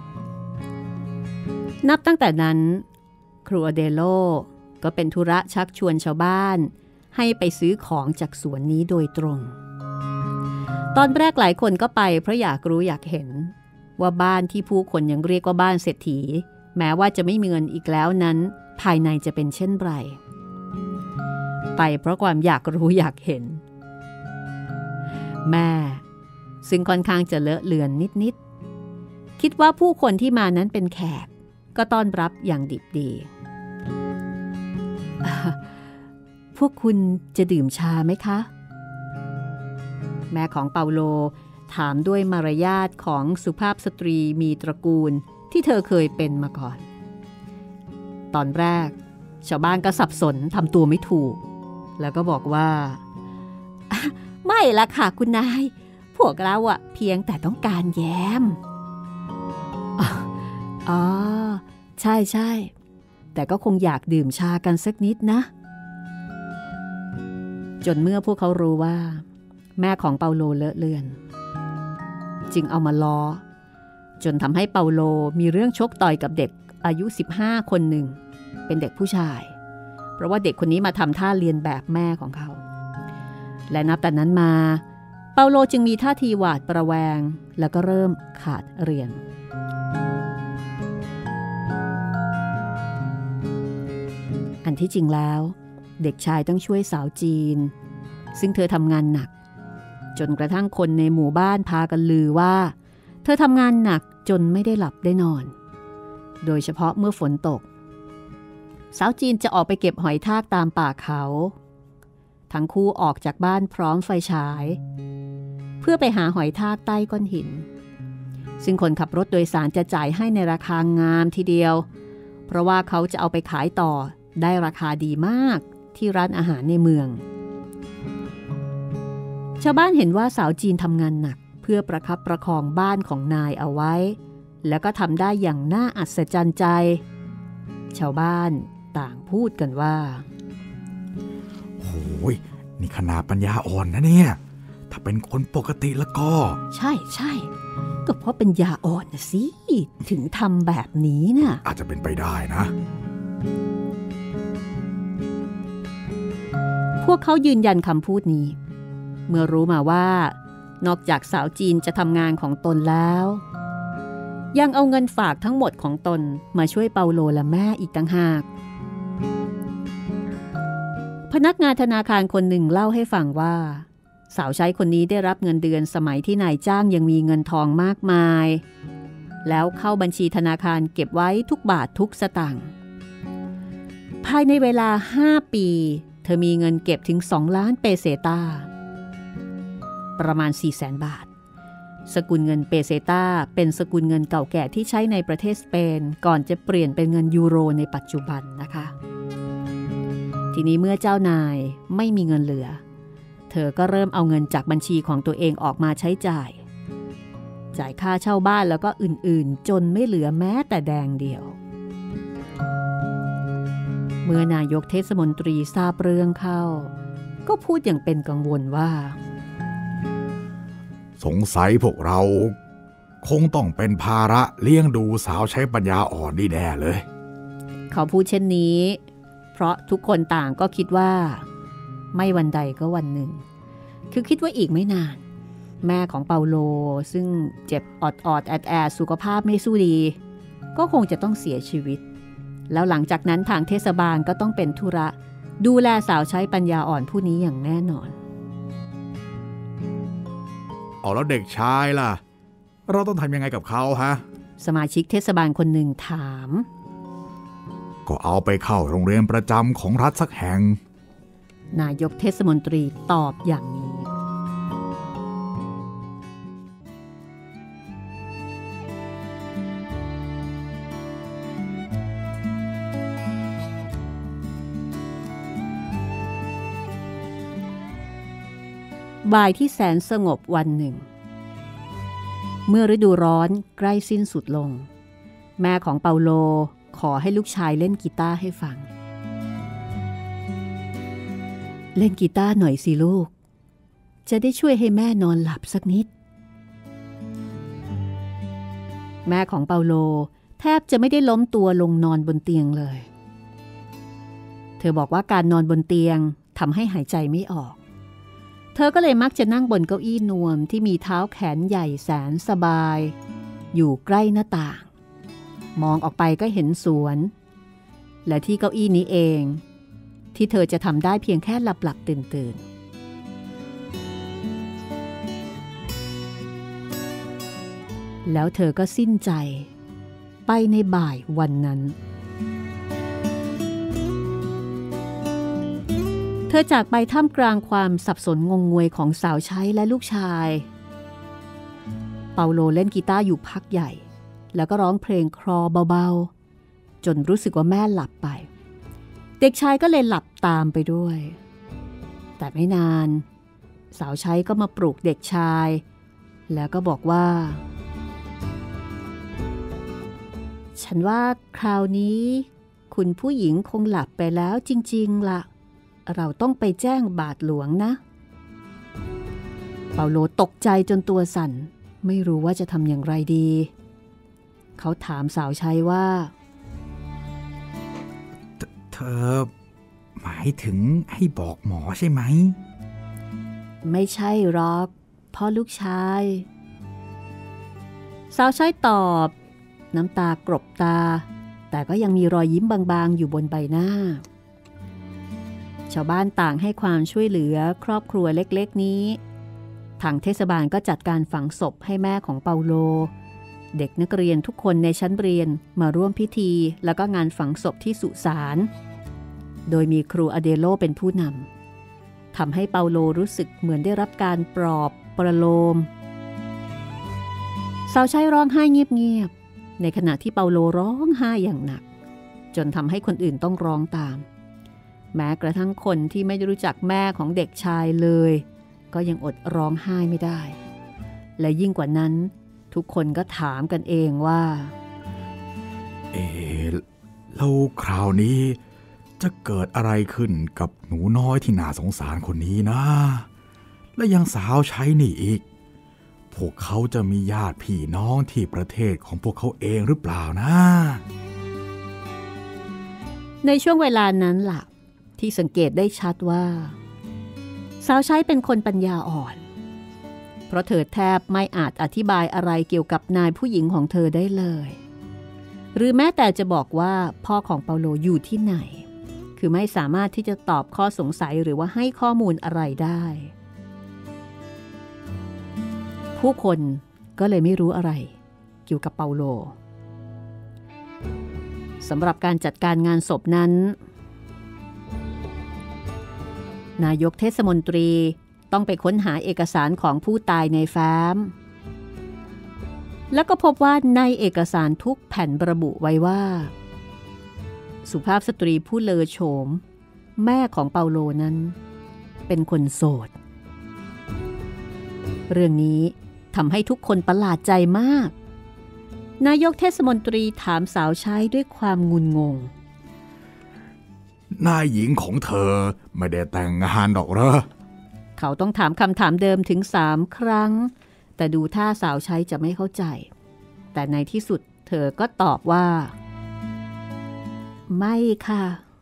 นับตั้งแต่นั้นครูอเดโลก็เป็นธุระชักชวนชาวบ้านให้ไปซื้อของจากสวนนี้โดยตรงตอนแรกหลายคนก็ไปเพราะอยากรู้อยากเห็นว่าบ้านที่ผู้คนยังเรียกว่าบ้านเศรษฐีแม้ว่าจะไม่มีเงินอีกแล้วนั้นภายในจะเป็นเช่นไรไปเพราะความอยากรู้อยากเห็นแม่ซึ่งค่อนข้างจะเลอะเลือนนิดๆคิดว่าผู้คนที่มานั้นเป็นแขกก็ต้อนรับอย่างดิบดีพวกคุณจะดื่มชาไหมคะแม่ของเปาโลถามด้วยมารยาทของสุภาพสตรีมีตระกูลที่เธอเคยเป็นมาก่อนตอนแรกชาวบ้านก็สับสนทำตัวไม่ถูกแล้วก็บอกว่าไม่ละค่ะคุณนายพวกเราอะเพียงแต่ต้องการแยมอ๋อใช่ใช่แต่ก็คงอยากดื่มชากันสักนิดนะจนเมื่อพวกเขารู้ว่าแม่ของเปาโลเลอะเลือนจึงเอามาล้อจนทำให้เปาโลมีเรื่องชกต่อยกับเด็กอายุสิบห้าคนหนึ่งเป็นเด็กผู้ชายเพราะว่าเด็กคนนี้มาทำท่าเรียนแบบแม่ของเขาและนับแต่นั้นมาเปาโลจึงมีท่าทีหวาดประแวงแล้วก็เริ่มขาดเรียนอันที่จริงแล้วเด็กชายต้องช่วยสาวจีนซึ่งเธอทำงานหนักจนกระทั่งคนในหมู่บ้านพากันลือว่าเธอทำงานหนักจนไม่ได้หลับได้นอนโดยเฉพาะเมื่อฝนตกสาวจีนจะออกไปเก็บหอยทากตามป่าเขาทั้งคู่ออกจากบ้านพร้อมไฟฉายเพื่อไปหาหอยทากใต้ก้อนหินซึ่งคนขับรถโดยสารจะจ่ายให้ในราคางามทีเดียวเพราะว่าเขาจะเอาไปขายต่อได้ราคาดีมากที่ร้านอาหารในเมืองชาวบ้านเห็นว่าสาวจีนทำงานหนักเพื่อประคับประคองบ้านของนายเอาไว้แล้วก็ทำได้อย่างน่าอัศจรรย์ใจชาวบ้านต่างพูดกันว่าโอ้ยนี่ขนาดปัญญาอ่อนนะเนี่ยถ้าเป็นคนปกติแล้วก็ใช่ใช่ก็เพราะปัญญาอ่อนนะสิถึงทำแบบนี้น่ะอาจจะเป็นไปได้นะพวกเขายืนยันคำพูดนี้เมื่อรู้มาว่านอกจากสาวจีนจะทำงานของตนแล้วยังเอาเงินฝากทั้งหมดของตนมาช่วยเปาโลและแม่อีกต่างหากพนักงานธนาคารคนหนึ่งเล่าให้ฟังว่าสาวใช้คนนี้ได้รับเงินเดือนสมัยที่นายจ้างยังมีเงินทองมากมายแล้วเข้าบัญชีธนาคารเก็บไว้ทุกบาททุกสตางค์ภายในเวลาห้าปีเธอมีเงินเก็บถึงสองล้านเปเซตาประมาณ สี่แสน บาทสกุลเงินเปเซตาเป็นสกุลเงินเก่าแก่ที่ใช้ในประเทศสเปนก่อนจะเปลี่ยนเป็นเงินยูโรในปัจจุบันนะคะทีนี้เมื่อเจ้านายไม่มีเงินเหลือเธอก็เริ่มเอาเงินจากบัญชีของตัวเองออกมาใช้จ่ายจ่ายค่าเช่าบ้านแล้วก็อื่นๆจนไม่เหลือแม้แต่แดงเดียวเมื่อนายกเทศมนตรีทราบเรื่องเข้าก็พูดอย่างเป็นกังวลว่าสงสัยพวกเราคงต้องเป็นภาระเลี้ยงดูสาวใช้ปัญญาอ่อนนี่แน่เลยเขาพูดเช่นนี้เพราะทุกคนต่างก็คิดว่าไม่วันใดก็วันหนึ่งคือคิดว่าอีกไม่นานแม่ของเปาโลซึ่งเจ็บออดออดแอดแอดสุขภาพไม่สู้ดีก็คงจะต้องเสียชีวิตแล้วหลังจากนั้นทางเทศบาลก็ต้องเป็นธุระดูแลสาวใช้ปัญญาอ่อนผู้นี้อย่างแน่นอนเอาแล้วเด็กชายล่ะเราต้องทำยังไงกับเขาฮะสมาชิกเทศบาลคนหนึ่งถามก็เอาไปเข้าโรงเรียนประจำของรัฐสักแห่งนายกเทศมนตรีตอบอย่างนี้บ่ายที่แสนสงบวันหนึ่งเมื่อฤดูร้อนใกล้สิ้นสุดลงแม่ของเปาโลขอให้ลูกชายเล่นกีตาร์ให้ฟังเล่นกีตาร์หน่อยสิลูกจะได้ช่วยให้แม่นอนหลับสักนิดแม่ของเปาโลแทบจะไม่ได้ล้มตัวลงนอนบนเตียงเลยเธอบอกว่าการนอนบนเตียงทำให้หายใจไม่ออกเธอก็เลยมักจะนั่งบนเก้าอี้นวมที่มีเท้าแขนใหญ่แสนสบายอยู่ใกล้หน้าต่างมองออกไปก็เห็นสวนและที่เก้าอี้นี้เองที่เธอจะทำได้เพียงแค่หลับๆตื่นๆแล้วเธอก็สิ้นใจไปในบ่ายวันนั้นเธอจากไปท่ามกลางความสับสนงงงวยของสาวใช้และลูกชายเปาโลเล่นกีตาร์อยู่พักใหญ่แล้วก็ร้องเพลงคลอเบาๆจนรู้สึกว่าแม่หลับไปเด็กชายก็เลยหลับตามไปด้วยแต่ไม่นานสาวใช้ก็มาปลุกเด็กชายแล้วก็บอกว่าฉันว่าคราวนี้คุณผู้หญิงคงหลับไปแล้วจริงๆล่ะเราต้องไปแจ้งบาทหลวงนะเปาโลตกใจจนตัวสั่นไม่รู้ว่าจะทำอย่างไรดีเขาถามสาวใช้ว่าเธอหมายถึงให้บอกหมอใช่ไหมไม่ใช่หรอกพ่อลูกชายสาวใช้ตอบน้ำตากรบตาแต่ก็ยังมีรอยยิ้มบางๆอยู่บนใบหน้าชาวบ้านต่างให้ความช่วยเหลือครอบครัวเล็กๆนี้ทางเทศบาลก็จัดการฝังศพให้แม่ของเปาโลเด็กนักเรียนทุกคนในชั้นเรียนมาร่วมพิธีแล้วก็งานฝังศพที่สุสานโดยมีครูอเดโลเป็นผู้นำทำให้เปาโลรู้สึกเหมือนได้รับการปลอบประโลมสาวใช้ร้องไห้เงียบๆในขณะที่เปาโลร้องไห้อย่างหนักจนทำให้คนอื่นต้องร้องตามแม้กระทั่งคนที่ไม่รู้จักแม่ของเด็กชายเลยก็ยังอดร้องไห้ไม่ได้และยิ่งกว่านั้นทุกคนก็ถามกันเองว่าเอ๊ะแล้วคราวนี้จะเกิดอะไรขึ้นกับหนูน้อยที่น่าสงสารคนนี้นะและยังสาวใช้นี่อีกพวกเขาจะมีญาติพี่น้องที่ประเทศของพวกเขาเองหรือเปล่านะในช่วงเวลานั้นล่ะที่สังเกตได้ชัดว่าสาวใช้เป็นคนปัญญาอ่อนเพราะเธอแทบไม่อาจอธิบายอะไรเกี่ยวกับนายผู้หญิงของเธอได้เลยหรือแม้แต่จะบอกว่าพ่อของเปาโลอยู่ที่ไหนคือไม่สามารถที่จะตอบข้อสงสัยหรือว่าให้ข้อมูลอะไรได้ผู้คนก็เลยไม่รู้อะไรเกี่ยวกับเปาโลสำหรับการจัดการงานศพนั้นนายกเทศมนตรีต้องไปค้นหาเอกสารของผู้ตายในแฟ้มแล้วก็พบว่าในเอกสารทุกแผ่นระบุไว้ว่าสุภาพสตรีผู้เลอโฉมแม่ของเปาโลนั้นเป็นคนโสดเรื่องนี้ทำให้ทุกคนประหลาดใจมากนายกเทศมนตรีถามสาวใช้ด้วยความงุนงงนายหญิงของเธอไม่ได้แต่งงานหรอกเหรอเขาต้องถามคำถามเดิมถึงสามครั้งแต่ดูท่าสาวใช้จะไม่เข้าใจแต่ในที่สุดเธอก็ตอบว่าไม่ค่ะ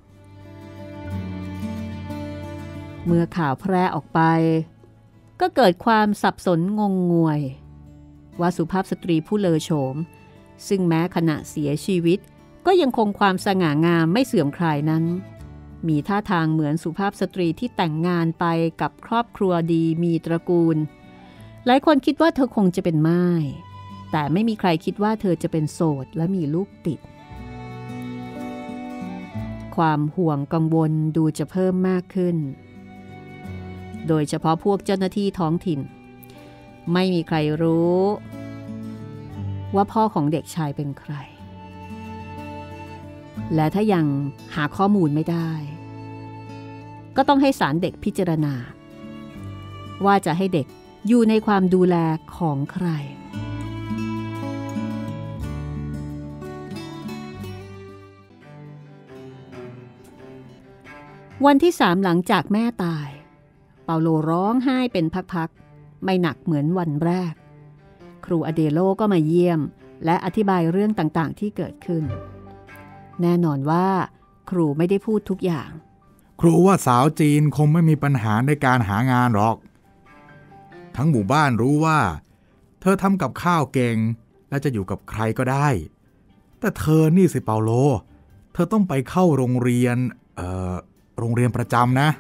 เมื่อข่าวแพร่ออกไปก็เกิดความสับสนงงงวยว่าสุภาพสตรีผู้เลอโฉมซึ่งแม้ขณะเสียชีวิตก็ยังคงความสง่างามไม่เสื่อมคลายนั้นมีท่าทางเหมือนสุภาพสตรีที่แต่งงานไปกับครอบครัวดีมีตระกูลหลายคนคิดว่าเธอคงจะเป็นม่ายแต่ไม่มีใครคิดว่าเธอจะเป็นโสดและมีลูกติดความห่วงกังวลดูจะเพิ่มมากขึ้นโดยเฉพาะพวกเจ้าหน้าที่ท้องถิ่นไม่มีใครรู้ว่าพ่อของเด็กชายเป็นใครและถ้ายังหาข้อมูลไม่ได้ก็ต้องให้ศาลเด็กพิจารณาว่าจะให้เด็กอยู่ในความดูแลของใครวันที่สามหลังจากแม่ตายเปาโลร้องไห้เป็นพักๆไม่หนักเหมือนวันแรกครูอเดโลก็มาเยี่ยมและอธิบายเรื่องต่างๆที่เกิดขึ้นแน่นอนว่าครูไม่ได้พูดทุกอย่างครูว่าสาวจีนคงไม่มีปัญหาในการหางานหรอกทั้งหมู่บ้านรู้ว่าเธอทำกับข้าวเก่งและจะอยู่กับใครก็ได้แต่เธอนี่สิเปาโลเธอต้องไปเข้าโรงเรียนเอ่อโรงเรียนประจำนะ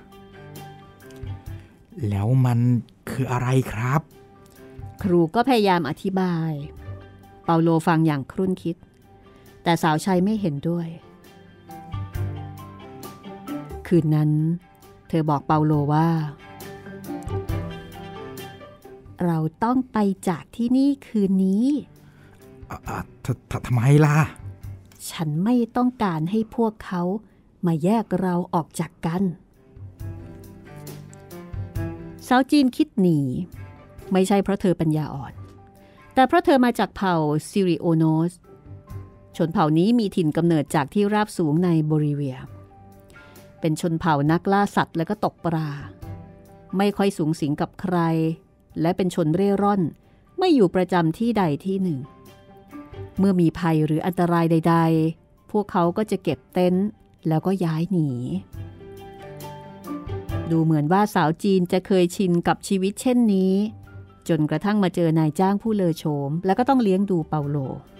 แล้วมันคืออะไรครับครูก็พยายามอธิบายเปาโลฟังอย่างครุ่นคิดแต่สาวใช้ไม่เห็นด้วยคืนนั้นเธอบอกเปาโลว่าเราต้องไปจากที่นี่คืนนี้ทำไมล่ะฉันไม่ต้องการให้พวกเขามาแยกเราออกจากกันสาวจีนคิดหนีไม่ใช่เพราะเธอปัญญาอ่อนแต่เพราะเธอมาจากเผ่าซิริโอโนสชนเผ่านี้มีถิ่นกำเนิดจากที่ราบสูงในโบลิเวียเป็นชนเผ่านักล่าสัตว์และก็ตกปลาไม่ค่อยสูงสิงกับใครและเป็นชนเร่ร่อนไม่อยู่ประจำที่ใดที่หนึ่งเมื่อมีภัยหรืออันตรายใดๆพวกเขาก็จะเก็บเต็นท์แล้วก็ย้ายหนีดูเหมือนว่าสาวจีนจะเคยชินกับชีวิตเช่นนี้จนกระทั่งมาเจอนายจ้างผู้เลอโฉมแล้วก็ต้องเลี้ยงดูเปาโล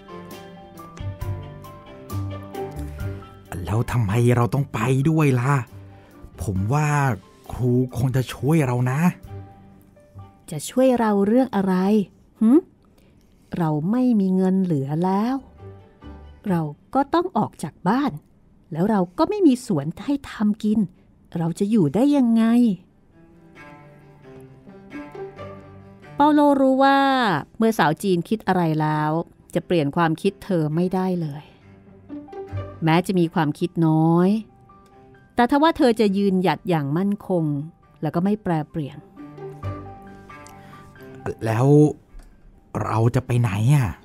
แล้วทำไมเราต้องไปด้วยล่ะผมว่าครูคงจะช่วยเรานะจะช่วยเราเรื่องอะไรหึเราไม่มีเงินเหลือแล้วเราก็ต้องออกจากบ้านแล้วเราก็ไม่มีสวนให้ทำกินเราจะอยู่ได้ยังไงเปาโลรู้ว่าเมื่อสาวจีนคิดอะไรแล้วจะเปลี่ยนความคิดเธอไม่ได้เลยแม้จะมีความคิดน้อยแต่ถ้าว่าเธอจะยืนหยัดอย่างมั่นคงแล้วก็ไม่แปรเปลี่ยนแล้วเราจะไปไหนอ่ะ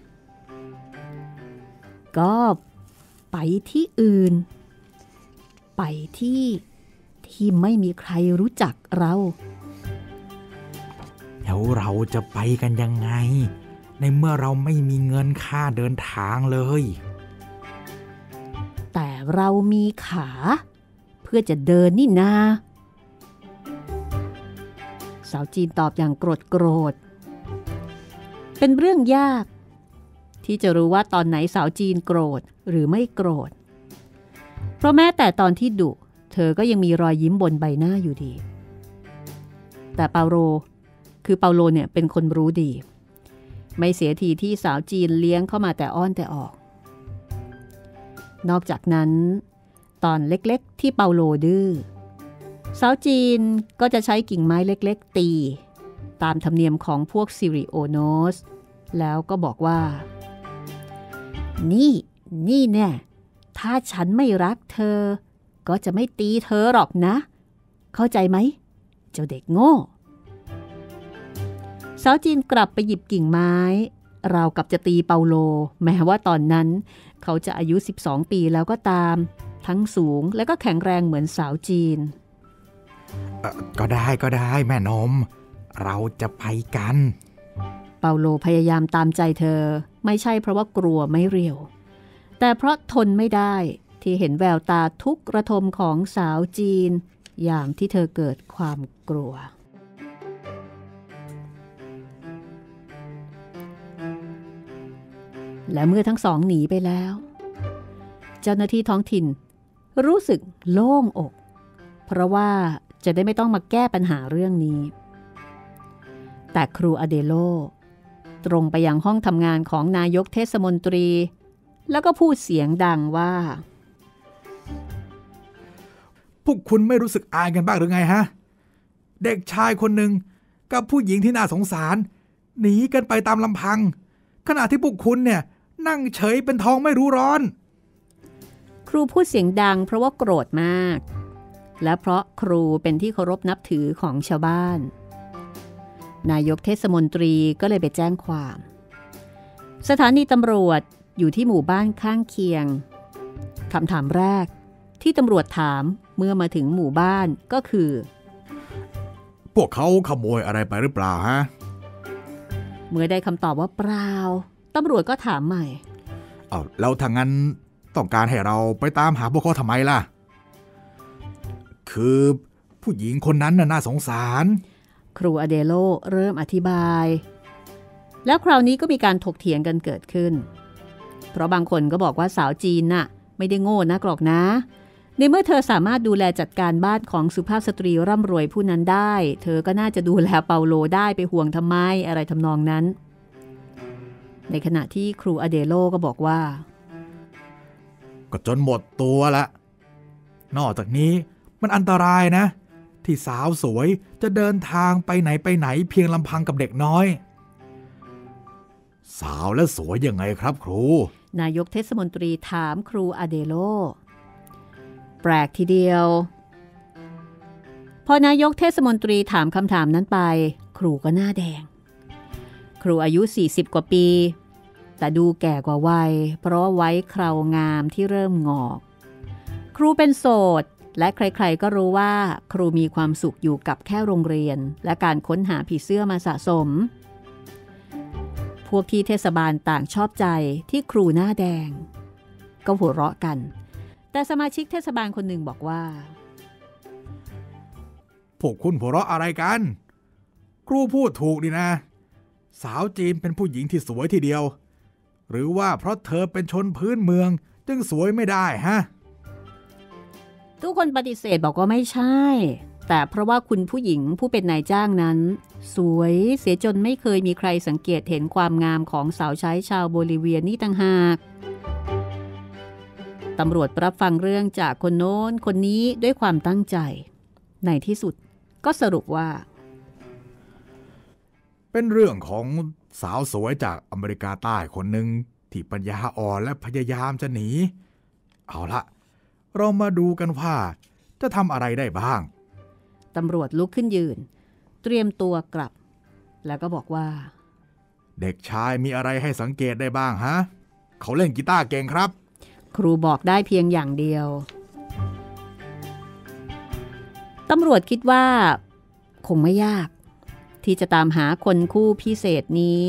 ก็ไปที่อื่นไปที่ที่ไม่มีใครรู้จักเราแล้วเราจะไปกันยังไงในเมื่อเราไม่มีเงินค่าเดินทางเลยแต่เรามีขาเพื่อจะเดินนี่นาสาวจีนตอบอย่างโกรธโกรธเป็นเรื่องยากที่จะรู้ว่าตอนไหนสาวจีนโกรธหรือไม่โกรธเพราะแม้แต่ตอนที่ดุเธอก็ยังมีรอยยิ้มบนใบหน้าอยู่ดีแต่เปาโลคือเปาโลเนี่ยเป็นคนรู้ดีไม่เสียทีที่สาวจีนเลี้ยงเข้ามาแต่อ้อนแต่ออกนอกจากนั้นตอนเล็กๆที่เปาโลดื้อสาวจีนก็จะใช้กิ่งไม้เล็กๆตีตามธรรมเนียมของพวกซิริโอโนสแล้วก็บอกว่านี่นี่แน่ถ้าฉันไม่รักเธอก็จะไม่ตีเธอหรอกนะเข้าใจไหมเจ้าเด็กโง่สาวจีนกลับไปหยิบกิ่งไม้ราวกับจะตีเปาโลแม้ว่าตอนนั้นเขาจะอายุสิบสองปีแล้วก็ตามทั้งสูงและก็แข็งแรงเหมือนสาวจีนก็ได้ก็ได้แม่นมเราจะไปกันเปาโลพยายามตามใจเธอไม่ใช่เพราะว่ากลัวไม่เรียวแต่เพราะทนไม่ได้ที่เห็นแววตาทุกข์ระทมของสาวจีนยามที่เธอเกิดความกลัวและเมื่อทั้งสองหนีไปแล้วเจ้าหน้าที่ท้องถิ่นรู้สึกโล่งอกเพราะว่าจะได้ไม่ต้องมาแก้ปัญหาเรื่องนี้แต่ครูอเดโลตรงไปยังห้องทำงานของนายกเทศมนตรีแล้วก็พูดเสียงดังว่าพวกคุณไม่รู้สึกอายกันบ้างหรือไงฮะเด็กชายคนหนึ่งกับผู้หญิงที่น่าสงสารหนีกันไปตามลำพังขณะที่พวกคุณเนี่ยนั่งเฉยเป็นทองไม่รู้ร้อนครูพูดเสียงดังเพราะว่าโกรธมากและเพราะครูเป็นที่เคารพนับถือของชาวบ้านนายกเทศมนตรีก็เลยไปแจ้งความสถานีตำรวจอยู่ที่หมู่บ้านข้างเคียงคำถามแรกที่ตำรวจถามเมื่อมาถึงหมู่บ้านก็คือพวกเขาขโมยอะไรไปหรือเปล่าฮะเมื่อได้คำตอบว่าเปล่าตำรวจก็ถามใหม่อ้าวแล้วถ้างั้นต้องการให้เราไปตามหาพวกเขาทำไมล่ะคือผู้หญิงคนนั้นน่ะน่าสงสารครูอเดโลเริ่มอธิบายแล้วคราวนี้ก็มีการถกเถียงกันเกิดขึ้นเพราะบางคนก็บอกว่าสาวจีนน่ะไม่ได้โง่นักหรอกนะในเมื่อเธอสามารถดูแลจัดการบ้านของสุภาพสตรีร่ำรวยผู้นั้นได้เธอก็น่าจะดูแลเปาโลได้ไปห่วงทำไมอะไรทำนองนั้นในขณะที่ครูอเดโลก็บอกว่าก็จนหมดตัวละนอกจากนี้มันอันตรายนะที่สาวสวยจะเดินทางไปไหนไปไหนเพียงลำพังกับเด็กน้อยสาวและสวยยังไงครับครูนายกเทศมนตรีถามครูอเดโลแปลกทีเดียวพอนายกเทศมนตรีถามคำถามนั้นไปครูก็หน้าแดงครูอายุสี่สิบกว่าปีแต่ดูแก่กว่าวัยเพราะไว้เครางามที่เริ่มงอกครูเป็นโสดและใครๆก็รู้ว่าครูมีความสุขอยู่กับแค่โรงเรียนและการค้นหาผีเสื้อมาสะสมพวกที่เทศบาลต่างชอบใจที่ครูหน้าแดงก็หัวเราะกันแต่สมาชิกเทศบาลคนหนึ่งบอกว่าพวกคุณหัวเราะอะไรกันครูพูดถูกดีนะสาวจีนเป็นผู้หญิงที่สวยทีเดียวหรือว่าเพราะเธอเป็นชนพื้นเมืองจึงสวยไม่ได้ฮะทุกคนปฏิเสธบอกว่าไม่ใช่แต่เพราะว่าคุณผู้หญิงผู้เป็นนายจ้างนั้นสวยเสียจนไม่เคยมีใครสังเกตเห็นความงามของสาวใช้ชาวโบลิเวียนี่ต่างหากตำรวจรับฟังเรื่องจากคนโน้นคนนี้ด้วยความตั้งใจในที่สุดก็สรุปว่าเป็นเรื่องของสาวสวยจากอเมริกาใต้คนหนึ่งที่ปัญญาอ่อนและพยายามจะหนีเอาละเรามาดูกันว่าจะทำอะไรได้บ้างตำรวจลุกขึ้นยืนเตรียมตัวกลับแล้วก็บอกว่าเด็กชายมีอะไรให้สังเกตได้บ้างฮะเขาเล่นกีตาร์เก่งครับครูบอกได้เพียงอย่างเดียวตำรวจคิดว่าคงไม่ยากที่จะตามหาคนคู่พิเศษนี้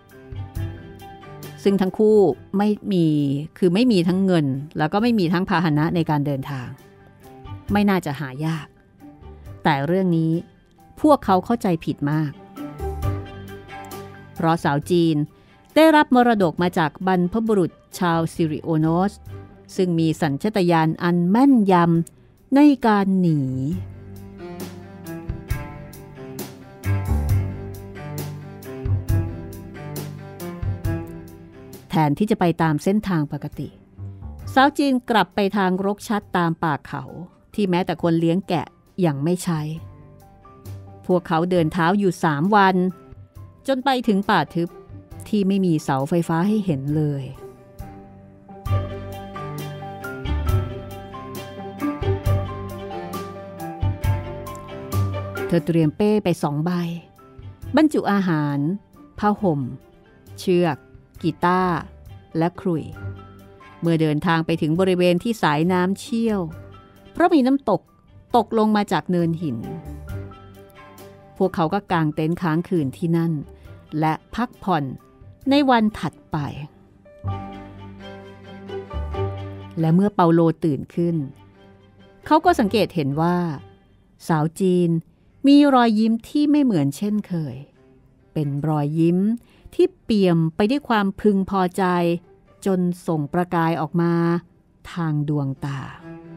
ซึ่งทั้งคู่ไม่มีคือไม่มีทั้งเงินแล้วก็ไม่มีทั้งพาหนะในการเดินทางไม่น่าจะหายากแต่เรื่องนี้พวกเขาเข้าใจผิดมากเพราะสาวจีนได้รับมรดกมาจากบรรพบุรุษชาวซิริโอโนสซึ่งมีสัญชาตญาณอันแม่นยำในการหนีแทนที่จะไปตามเส้นทางปกติสาวจีนกลับไปทางรกชัดตามป่าเขาที่แม้แต่คนเลี้ยงแกะยังไม่ใช้พวกเขาเดินเท้าอยู่สามวันจนไปถึงป่าทึบที่ไม่มีเสาไฟฟ้าให้เห็นเลยเธอเตรียมเป้ไปสองใบบรรจุอาหารผ้าห่มเชือกกีตาร์และขลุ่ยเมื่อเดินทางไปถึงบริเวณที่สายน้ำเชี่ยวเพราะมีน้ำตกตกลงมาจากเนินหินพวกเขาก็กางเต็นท์ค้างคืนที่นั่นและพักผ่อนในวันถัดไปและเมื่อเปาโลตื่นขึ้นเขาก็สังเกตเห็นว่าสาวจีนมีรอยยิ้มที่ไม่เหมือนเช่นเคยเป็นรอยยิ้มที่เปี่ยมไปด้วยความพึงพอใจจนส่งประกายออกมาทางดวงตา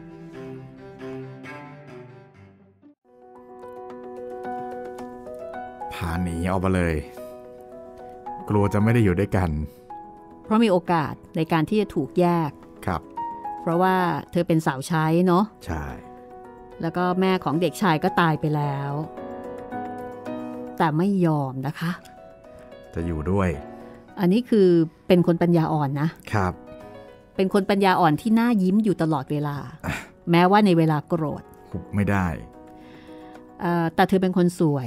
พาหนีออกมาเลยกลัวจะไม่ได้อยู่ด้วยกันเพราะมีโอกาสในการที่จะถูกแยกครับเพราะว่าเธอเป็นสาวใช้เนาะใช่แล้วก็แม่ของเด็กชายก็ตายไปแล้วแต่ไม่ยอมนะคะจะอยู่ด้วยอันนี้คือเป็นคนปัญญาอ่อนนะครับเป็นคนปัญญาอ่อนที่น่ายิ้มอยู่ตลอดเวลาแม้ว่าในเวลาโกรธไม่ได้แต่เธอเป็นคนสวย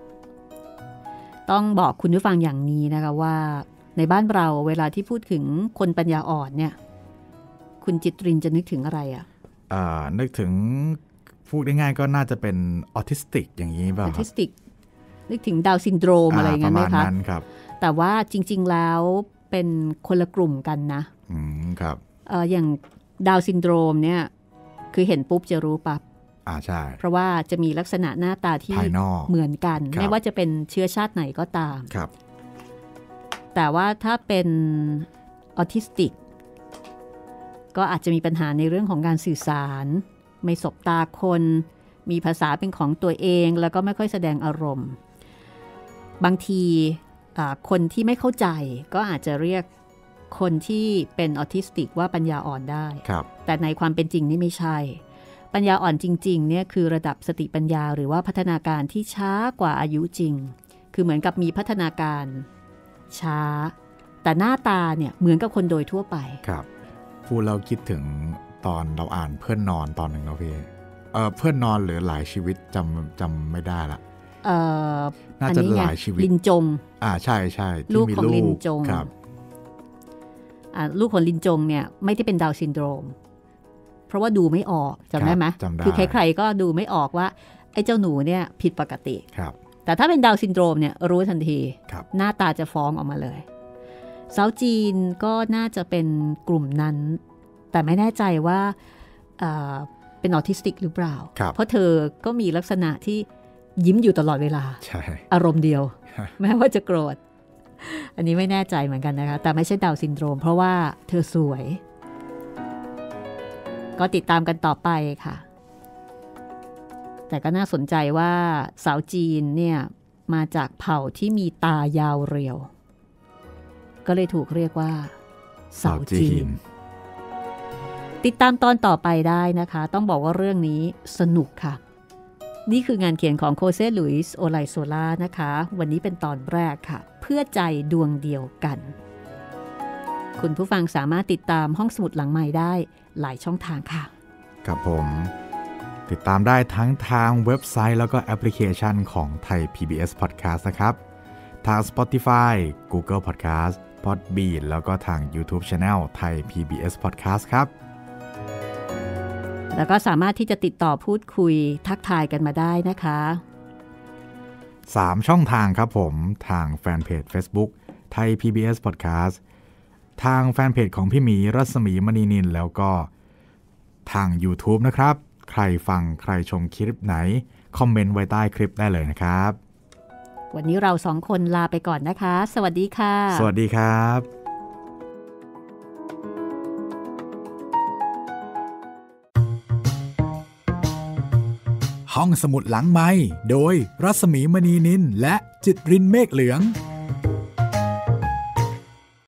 ต้องบอกคุณผู้ฟังอย่างนี้นะคะว่าในบ้านเราเวลาที่พูดถึงคนปัญญาอ่อนเนี่ยคุณจิตรินจะนึกถึงอะไรอ่ะอ่านึกถึงพูดง่ายๆก็น่าจะเป็นออทิสติกอย่างนี้ป่ะออทิสติกนึกถึงดาวน์ซินโดรมอะไรเงี้ยไหมคะประมาณนั้นครับแต่ว่าจริงๆแล้วเป็นคนละกลุ่มกันนะอืมครับเอ่ออย่างดาวน์ซินโดรมเนี่ยคือเห็นปุ๊บจะรู้ปั๊บอ่าใช่เพราะว่าจะมีลักษณะหน้าตาที่เหมือนกันไม่ว่าจะเป็นเชื้อชาติไหนก็ตามครับแต่ว่าถ้าเป็นออทิสติกก็อาจจะมีปัญหาในเรื่องของการสื่อสารไม่สบตาคนมีภาษาเป็นของตัวเองแล้วก็ไม่ค่อยแสดงอารมณ์บางทีคนที่ไม่เข้าใจก็อาจจะเรียกคนที่เป็นออทิสติกว่าปัญญาอ่อนได้แต่ในความเป็นจริงนี่ไม่ใช่ปัญญาอ่อนจริงๆเนี่ยคือระดับสติปัญญาหรือว่าพัฒนาการที่ช้ากว่าอายุจริงคือเหมือนกับมีพัฒนาการช้าแต่หน้าตาเนี่ยเหมือนกับคนโดยทั่วไปครับพูดเราคิดถึงตอนเราอ่านเพื่อนนอนตอนหนึ่งเราพี่เออเพื่อนนอนหรือหลายชีวิตจำจำไม่ได้ละเออน่าจะหลายชีวิตลินจงอ่าใช่ใช่ลูกของลินจงครับอ่าลูกของลินจงเนี่ยไม่ได้เป็นดาวน์ซินโดรมเพราะว่าดูไม่ออกจำได้ไหมคือใครๆก็ดูไม่ออกว่าไอ้เจ้าหนูเนี่ยผิดปกติครับแต่ถ้าเป็นดาวน์ซินโดรมเนี่ยรู้ทันทีหน้าตาจะฟ้องออกมาเลยสาวจีนก็น่าจะเป็นกลุ่มนั้นแต่ไม่แน่ใจว่าเเป็นออทิสติกหรือเปล่าเพราะเธอก็มีลักษณะที่ยิ้มอยู่ตลอดเวลาใช่อารมณ์เดียว แม้ว่าจะโกรธอันนี้ไม่แน่ใจเหมือนกันนะคะแต่ไม่ใช่ดาวน์ซินโดรมเพราะว่าเธอสวยก็ติดตามกันต่อไปค่ะแต่ก็น่าสนใจว่าสาวจีนเนี่ยมาจากเผ่าที่มีตายาวเรียวก็เลยถูกเรียกว่าสาวจีนติดตามตอนต่อไปได้นะคะต้องบอกว่าเรื่องนี้สนุกค่ะนี่คืองานเขียนของโคเซ่ลุยส์โอไลโซล่านะคะวันนี้เป็นตอนแรกค่ะเพื่อใจดวงเดียวกันคุณผู้ฟังสามารถติดตามห้องสมุดหลังใหม่ได้หลายช่องทางค่ะครับผมติดตามได้ทั้งทางเว็บไซต์แล้วก็แอปพลิเคชันของไทย พี บี เอส Podcast นะครับทาง Spotify Google Podcast Podbean แล้วก็ทาง YouTube Channel ไทย พี บี เอส Podcast ครับแล้วก็สามารถที่จะติดต่อพูดคุยทักทายกันมาได้นะคะสามช่องทางครับผมทางแฟนเพจ Facebook ไทย พี บี เอส Podcast ทางแฟนเพจของพี่หมีรัศมีมณีนินแล้วก็ทาง YouTube นะครับใครฟังใครชมคลิปไหนคอมเมนต์ไว้ใต้คลิปได้เลยนะครับวันนี้เราสองคนลาไปก่อนนะคะสวัสดีค่ะสวัสดีครับห้องสมุดหลังไมค์โดยรัศมีมณีนินและจิตรินเมฆเหลือง